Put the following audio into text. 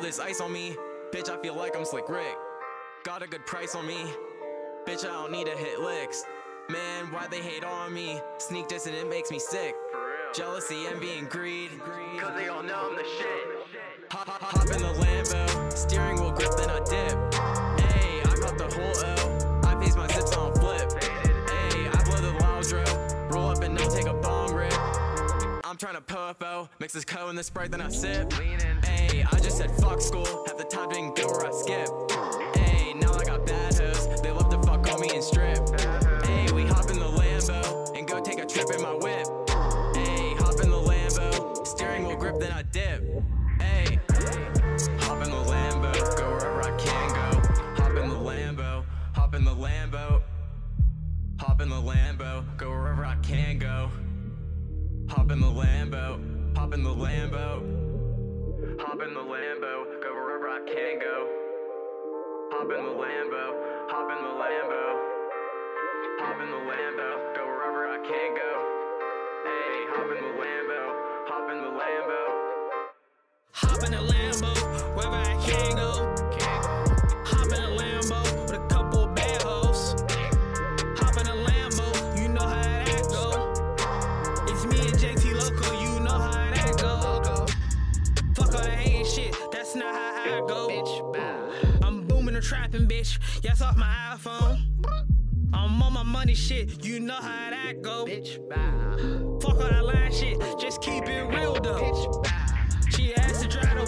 this ice on me. Bitch, I feel like I'm Slick Rick. Got a good price on me. Bitch, I don't need to hit licks. Man, why they hate on me? Sneak diss and it makes me sick. Jealousy, envy, and greed, cause they all know I'm the shit. Hop in the Lambo, steering wheel grip, then I dip. Ayy, I got the whole L. I face my zips on flip. Ayy, I blow the loud drill. Roll up and no take a bong rip. I'm tryna POFO, mix this co in the Sprite, then I sip. Ayy, I just said fuck school, half the time didn't go where I skip. Ayy, now I got bad hoes, they love to fuck on me and strip. Ayy, we hop in the Lambo, and go take a trip in my whip. Ayy, hop in the Lambo, steering wheel grip, then I dip. Ayy, hop in the Lambo, go wherever I can go. Hop in the Lambo, hop in the Lambo. Hop in the Lambo, go wherever I can go. Hop in the Lambo, hop in the Lambo. Hop in the Lambo, go wherever I can go. Hop in the Lambo, hop in the Lambo. Hop in the Lambo, go wherever I can go. Ayy, hop in the Lambo, hop in the Lambo. Hop in the Lambo, wherever I can go. Hop in the Lambo with a couple bad hoes. Hop in the Lambo, you know how that go. It's me and JT Loco, you know how that go. Fuck all that hating shit, that's not how I go. I'm booming and trapping, bitch. Yes, off my iPhone. I'm on my money shit, you know how that go. Fuck all that line shit, just keep it real though. She asked to drive the